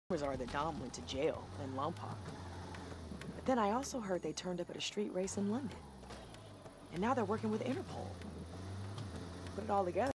Rumors are that Dom went to jail in Lompoc. But then I also heard they turned up at a street race in London. And now they're working with Interpol. Put it all together.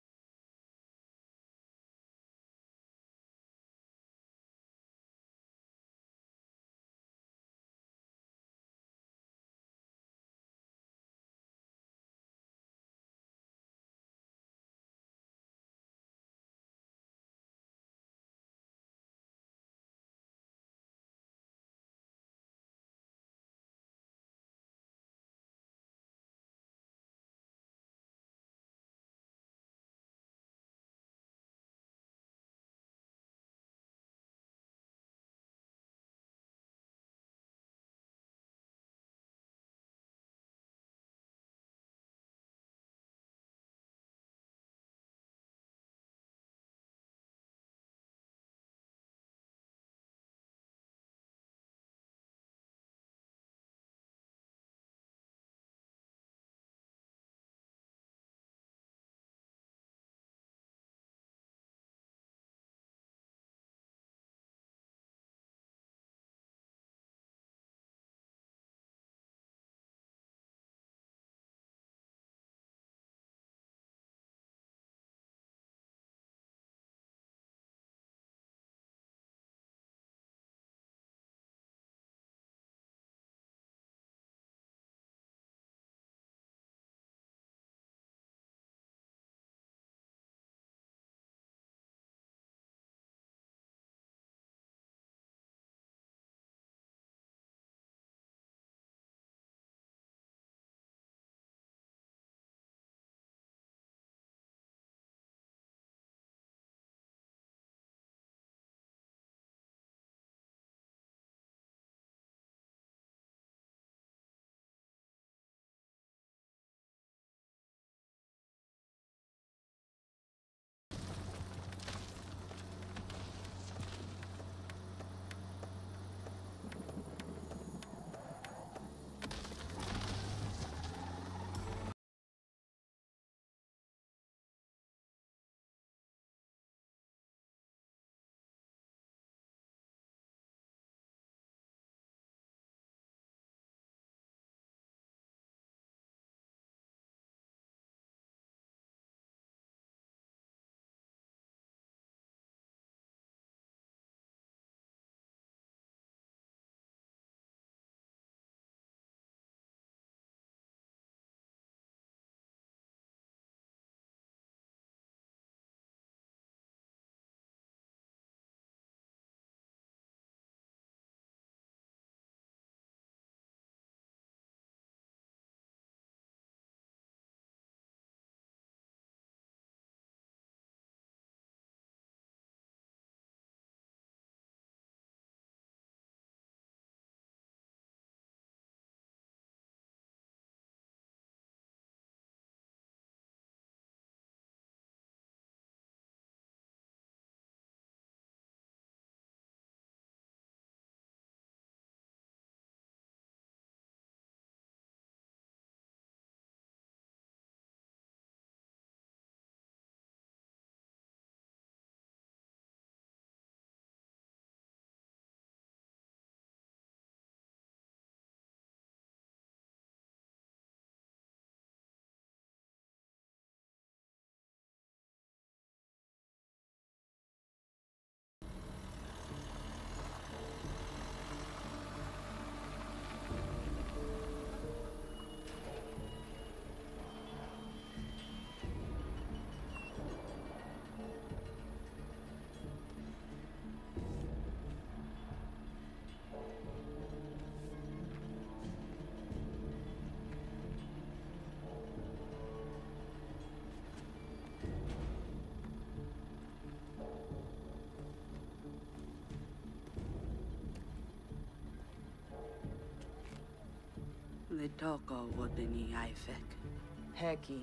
Litoko wodeni Ifek. Hecky.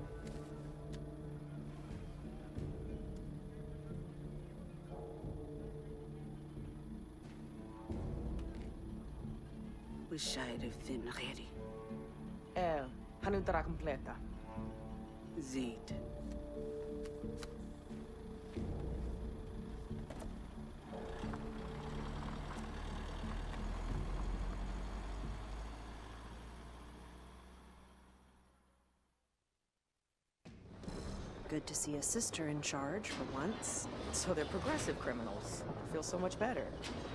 Wishayde fin redi. Hanutra completa. Zid. Good to see a sister in charge for once. So they're progressive criminals. I feel so much better.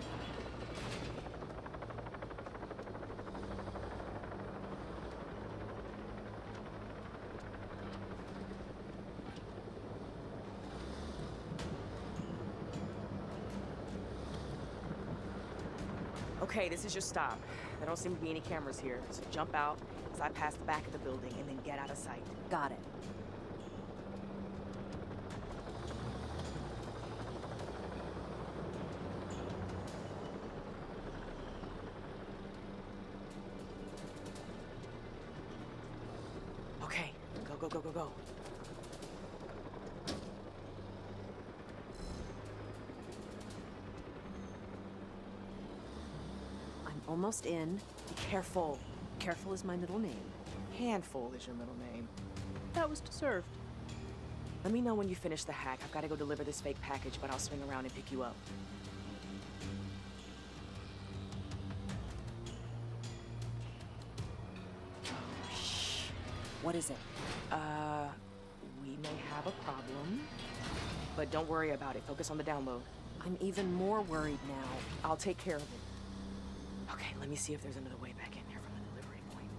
Okay, this is your stop. There don't seem to be any cameras here, so jump out as I pass the back of the building and then get out of sight. Got it. Okay, go, go, go, go, go. I'm almost in. Be careful. Careful is my middle name. Handful is your middle name. That was deserved. Let me know when you finish the hack. I've got to go deliver this fake package, but I'll swing around and pick you up. What is it? We may have a problem. But don't worry about it. Focus on the download. I'm even more worried now. I'll take care of it. Okay, let me see if there's another way back in there from the delivery point.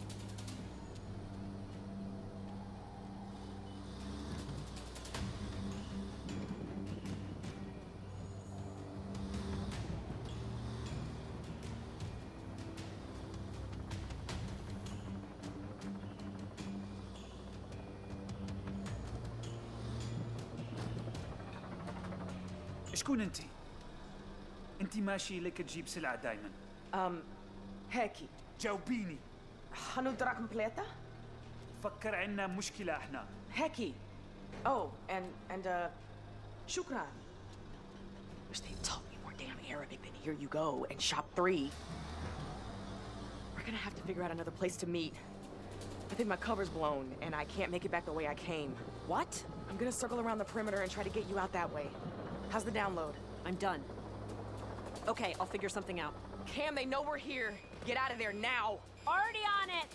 شكون انتي؟ انتي ماشي لك تجيب سلعة دايما. هيكي. جاوبيني. هنودرا كومبليتا؟ فكر عنا مشكلة احنا. هيكي. Oh, and شكرا. Wish they taught me more damn Arabic than here you go and shop 3. We're gonna have to figure out another place to meet. I think my cover's blown, and I can't make it back the way I came. What? I'm gonna circle around the perimeter and try to get you out that way. How's the download? I'm done. Okay, I'll figure something out. Cam, they know we're here. Get out of there now. Already on it!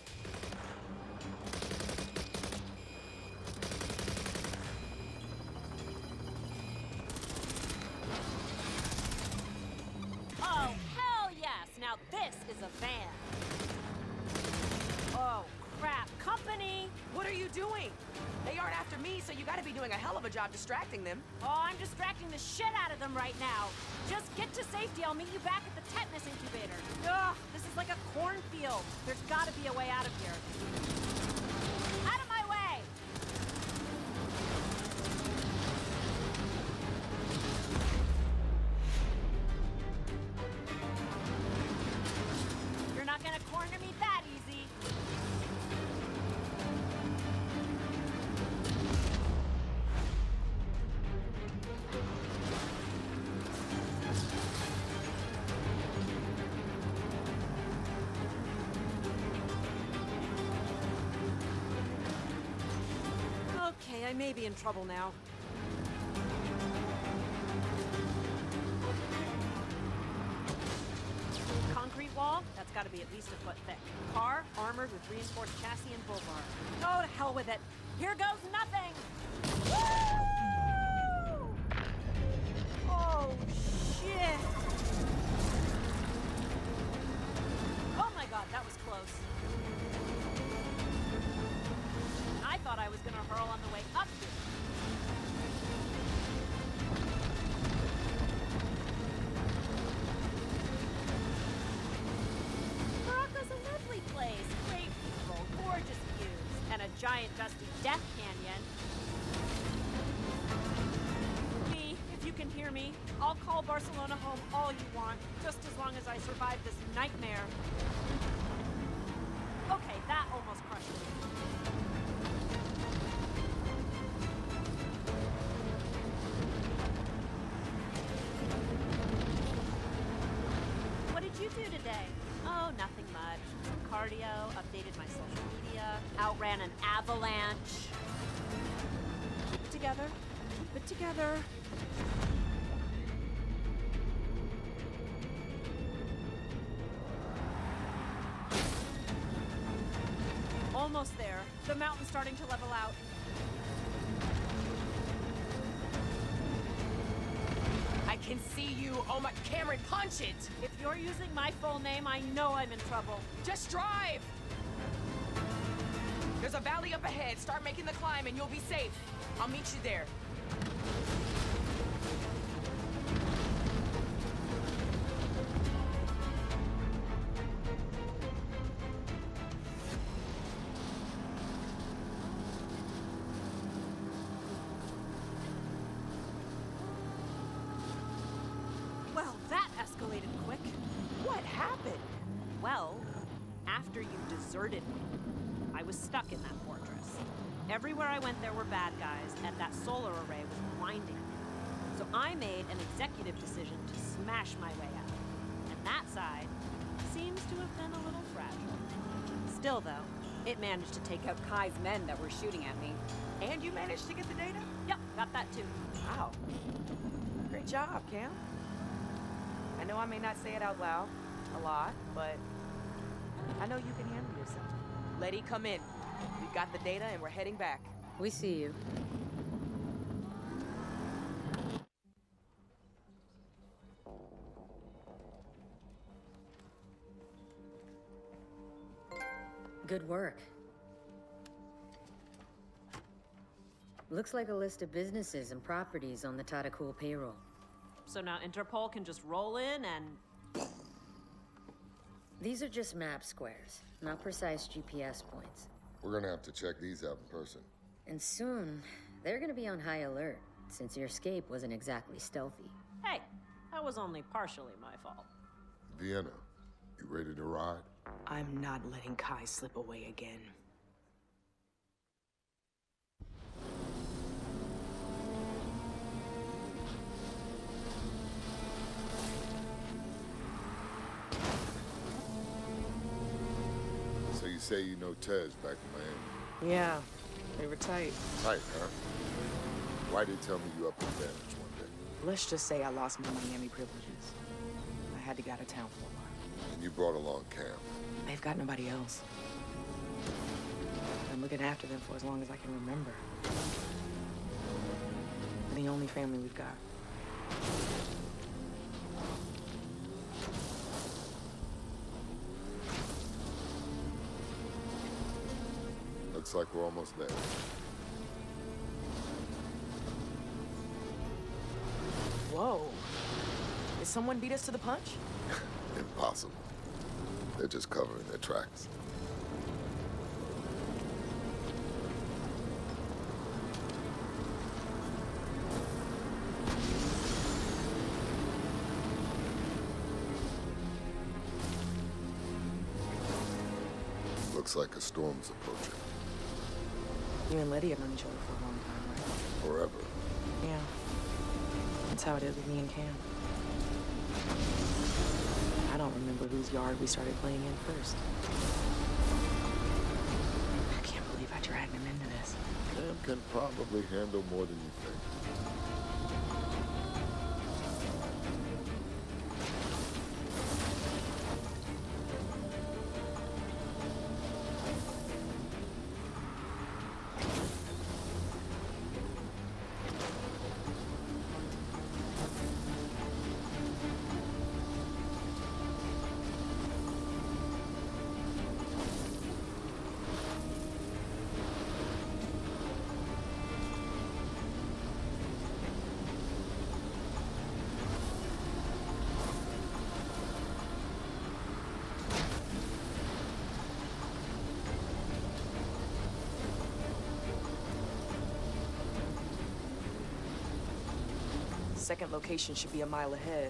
Oh, hell yes! Now this is a van. Oh, crap. Company! What are you doing? They aren't after me, so you gotta be doing a hell of a job distracting them. Oh, I'm distracting the shit out of them right now. Just get to safety. I'll meet you back at the tetanus incubator. Ugh, this is like a cornfield. There's gotta be a way out of here. Out of my way! You're not gonna corner me that easy. Okay, I may be in trouble now. Concrete wall? That's gotta be at least a foot thick. Car, armored with reinforced chassis and bull bar. Oh, to hell with it. Here goes nothing! Woo! Oh, shit! Oh my god, that was close. I thought I was gonna hurl on the way up here. Morocco's a lovely place. Great people, gorgeous views, and a giant dusty death canyon. Me, if you can hear me, I'll call Barcelona home all you want, just as long as I survive this nightmare. Okay, that almost crushed me. What did you do today? Oh, nothing much. Some cardio, updated my social media, outran an avalanche. Keep it together. Keep it together. Almost there. The mountain's starting to level out. can see you. Oh my, Cameron, punch it! If you're using my full name, I know I'm in trouble. Just drive! There's a valley up ahead. Start making the climb and you'll be safe. I'll meet you there. Well, that escalated quick. What happened? Well, after you deserted me, I was stuck in that fortress. Everywhere I went, there were bad guys, and that solar array was blinding me. So I made an executive decision to smash my way out. And that side seems to have been a little fragile. Still, though, it managed to take out Kai's men that were shooting at me. And you managed to get the data? Yep, got that too. Wow. Great job, Cam. I know I may not say it out loud a lot, but I know you can handle yourself. Letty, come in. We've got the data and we're heading back. We see you. Good work. Looks like a list of businesses and properties on the Tadakul payroll. So now Interpol can just roll in and... These are just map squares, not precise GPS points. We're gonna have to check these out in person. And soon, they're gonna be on high alert, since your escape wasn't exactly stealthy. Hey, that was only partially my fault. Vienna, you ready to ride? I'm not letting Kai slip away again. So you say you know Tej back in Miami? Yeah, they were tight. Tight, huh? Why did tell me you up in Vantage one day? Let's just say I lost my Miami privileges. I had to get out of town for a while. And you brought along Cam. They've got nobody else. I've been looking after them for as long as I can remember. They're the only family we've got. Looks like we're almost there. Whoa. Did someone beat us to the punch? Impossible. They're just covering their tracks. Looks like a storm's approaching. You and Letty have known each other for a long time, right? Forever. Yeah. That's how it is with me and Cam. I don't remember whose yard we started playing in first. I can't believe I dragged him into this. Cam can probably handle more than you think. Second location should be a mile ahead.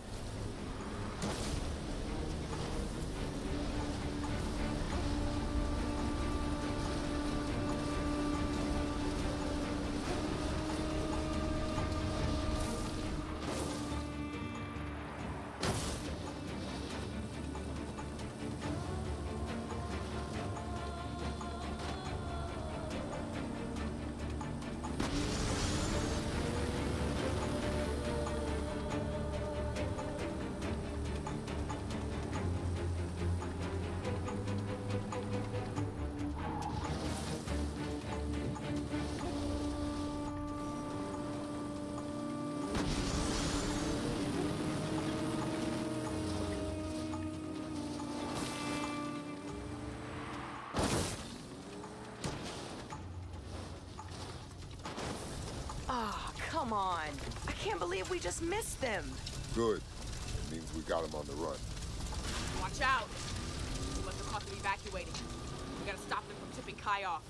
Come on. I can't believe we just missed them. Good. It means we got him on the run. Watch out. We must have caught them evacuating. We gotta stop them from tipping Kai off.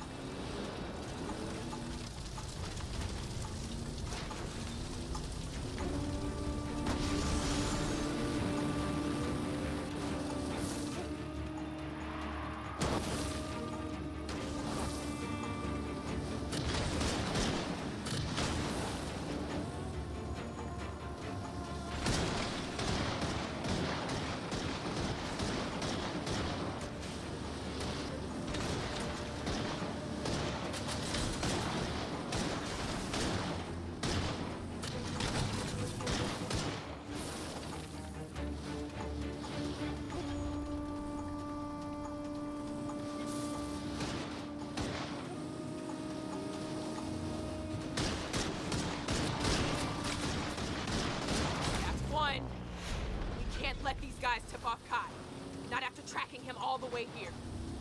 Let these guys tip off Kai. Not after tracking him all the way here.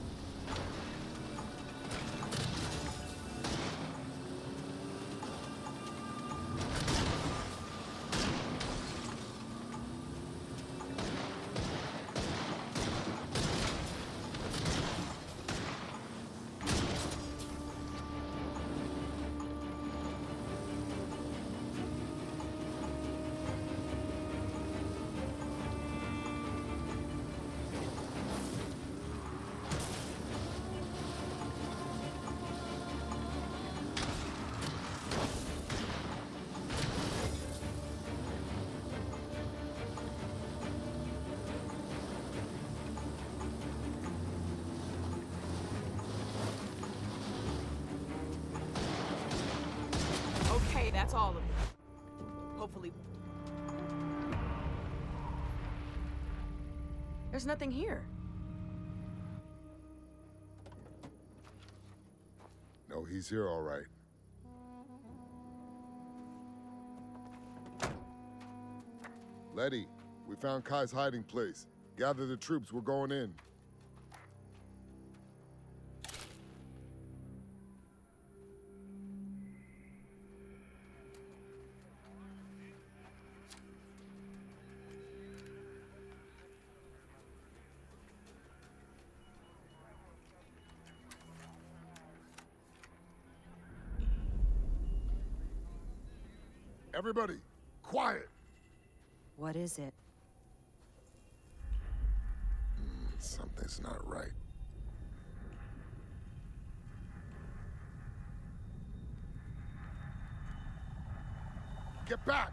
That's all of them. Hopefully. There's nothing here. No, he's here all right. Letty, we found Kai's hiding place. Gather the troops, we're going in. Everybody, quiet! What is it? Something's not right. Get back!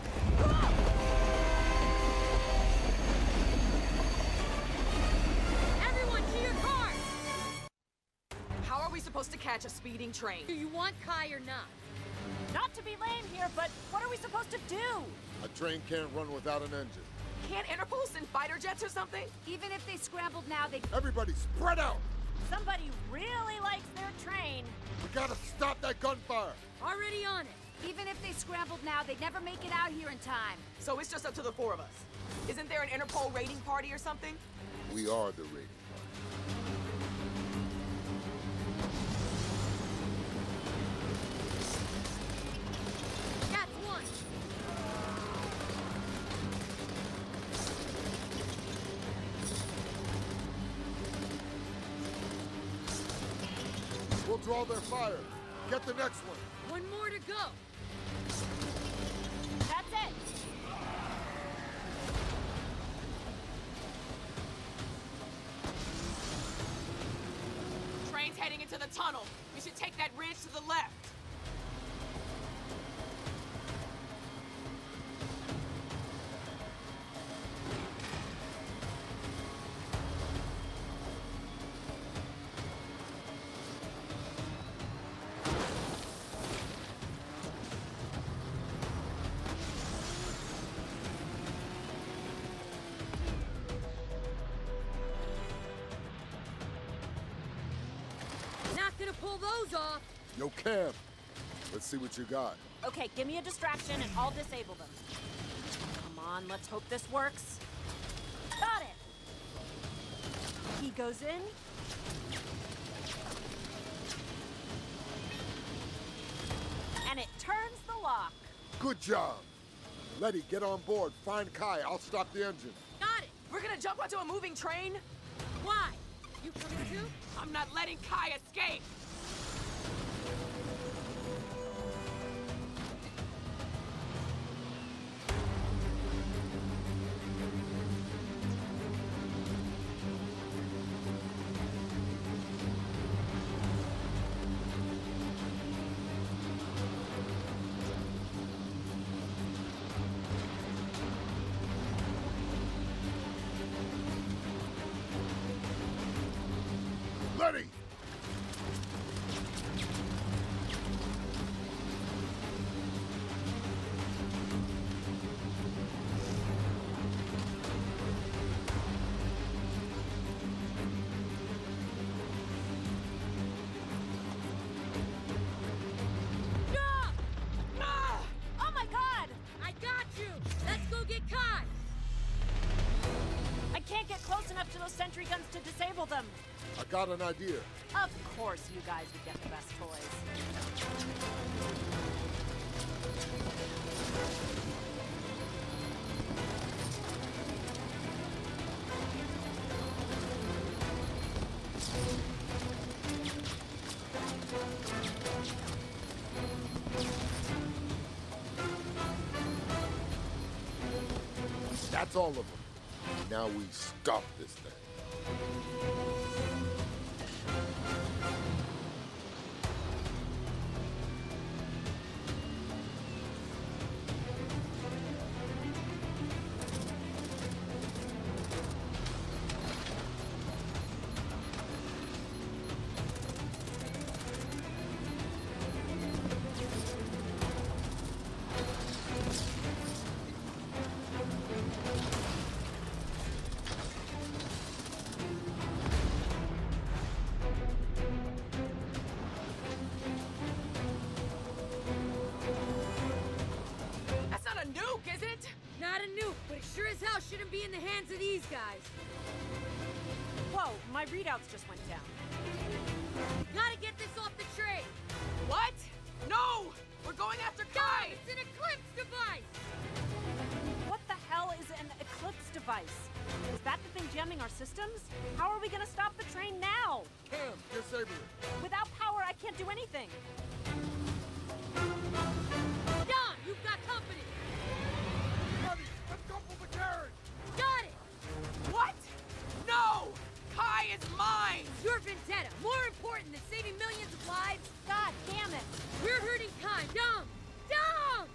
Everyone to your cars! How are we supposed to catch a speeding train? Do you want Kai or not? Not to be lame here, but what are we supposed to do? A train can't run without an engine. Can't Interpol send fighter jets or something? Even if they scrambled now, they... Everybody, spread out! Somebody really likes their train. We gotta stop that gunfire! Already on it. Even if they scrambled now, they'd never make it out here in time. So it's just up to the four of us. Isn't there an Interpol raiding party or something? We are the raiding party. That's one. We'll draw their fire. Get the next one. One more to go. That's it. Train's heading into the tunnel. We should take that ridge to the left. Not gonna pull those off. Yo, Cam. Let's see what you got. Okay, give me a distraction and I'll disable them. Come on, let's hope this works. Got it! He goes in. And it turns the lock. Good job. Letty, get on board. Find Kai. I'll stop the engine. Got it. We're gonna jump onto a moving train? Why? You coming too? I'm not letting Kai escape! Letty! Oh my god! I got you! Let's go get Kai! I can't get close enough to those sentry guns to disable them. I got an idea. Of course you guys would get the best toys. That's all of them. Now we stop this thing. That's not a nuke, is it? Not a nuke, but it sure as hell shouldn't be in the hands of these guys. Whoa, my readouts just went down. Gotta get this off the train. What? No! We're going after Kai! It's an Eclipse device! What the hell is an Eclipse device? Is that the thing jamming our systems? How are we gonna stop the train now? Cam, disable it. Without power, I can't do anything. Don, you've got company! Letty, let's go for the carriage! Got it! What? No! Kai is mine! Your vendetta, more important than saving millions of lives? God damn it! We're hurting Kai! Dom! Dom!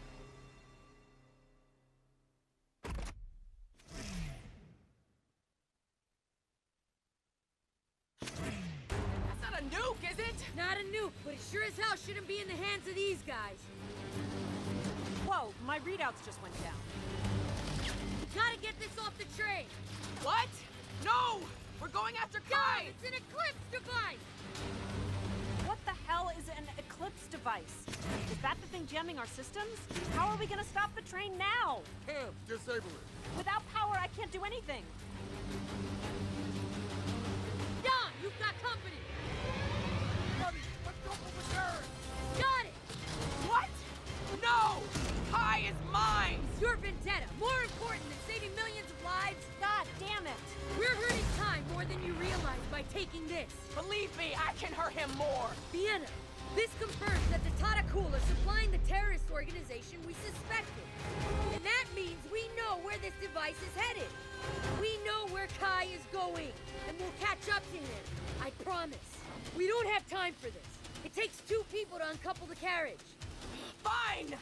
That's not a nuke, is it? Not a nuke, but it sure as hell shouldn't be in the hands of these guys. Whoa, my readouts just went down. Gotta get this off the train! What? No! We're going after Kai! It's an Eclipse device! What the hell is an Eclipse device? Is that the thing jamming our systems? How are we gonna stop the train now? Cam, disable it. Without power, I can't do anything. Don, you've got company! Letty, let's go for the carriage! Got it! What? No! Kai is mine! It's your vendetta, more important than saving millions of lives? God damn it! We're hurting time more than you realize by taking this. Believe me, I can hurt him more! Vienna, this confirms that the Tadakul are supplying the terrorist organization we suspected. And that means we know where this device is headed. We know where Kai is going, and we'll catch up to him. I promise. We don't have time for this. It takes 2 people to uncouple the carriage. Fine!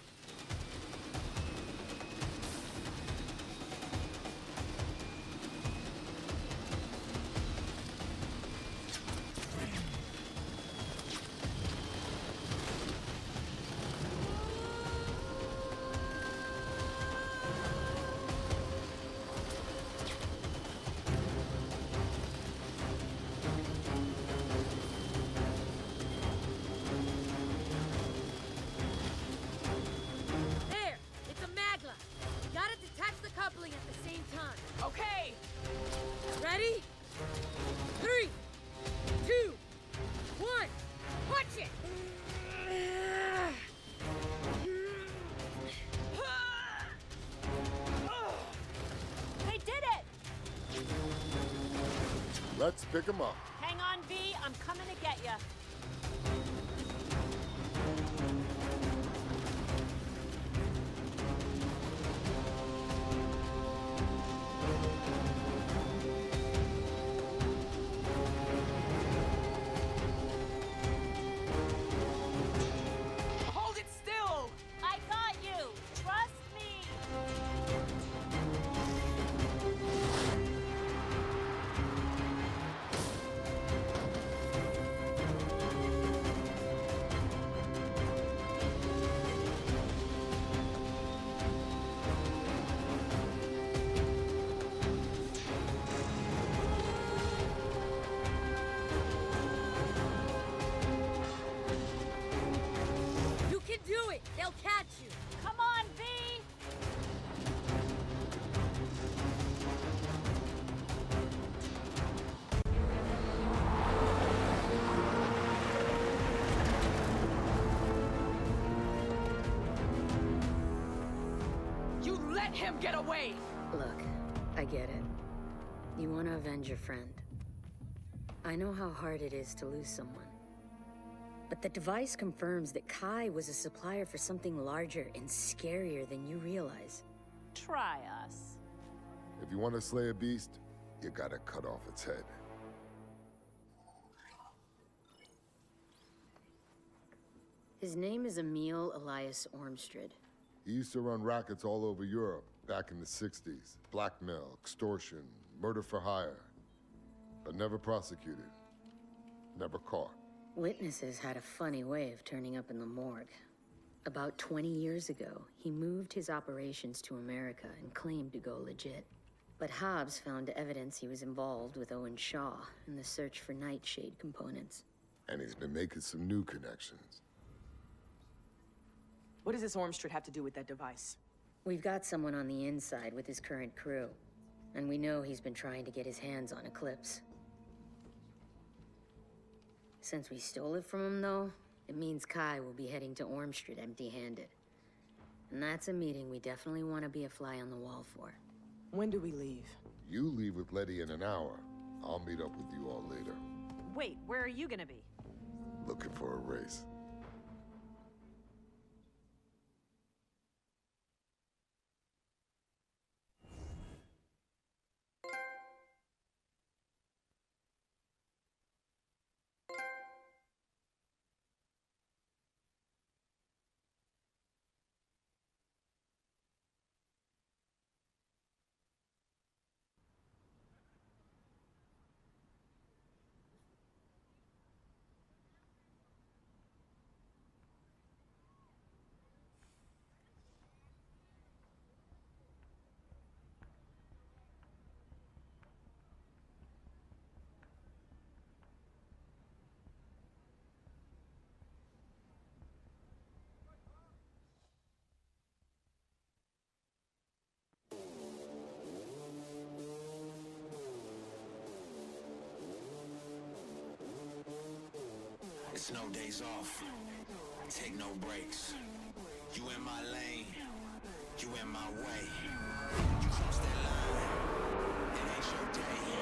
Let's pick him up. Hang on, V. I'm coming to get ya. Hold it still! I got you. Trust me. You can do it! They'll catch you! Come on, V. You let him get away! Look, I get it. You want to avenge your friend. I know how hard it is to lose someone. But the device confirms that Kai was a supplier for something larger and scarier than you realize. Try us. If you want to slay a beast, you gotta cut off its head. His name is Emil Elias Ormstrad. He used to run rackets all over Europe back in the 60s. Blackmail, extortion, murder for hire. But never prosecuted. Never caught. Witnesses had a funny way of turning up in the morgue. About 20 years ago, he moved his operations to America and claimed to go legit. But Hobbs found evidence he was involved with Owen Shaw in the search for Nightshade components. And he's been making some new connections. What does this Ormstrad have to do with that device? We've got someone on the inside with his current crew, and we know he's been trying to get his hands on Eclipse. Since we stole it from him, though, it means Kai will be heading to Ormstrad empty-handed. And that's a meeting we definitely want to be a fly on the wall for. When do we leave? You leave with Letty in an hour. I'll meet up with you all later. Wait, where are you gonna be? Looking for a race. It's no days off, take no breaks. You in my lane, you in my way. You cross that line, it ain't your day.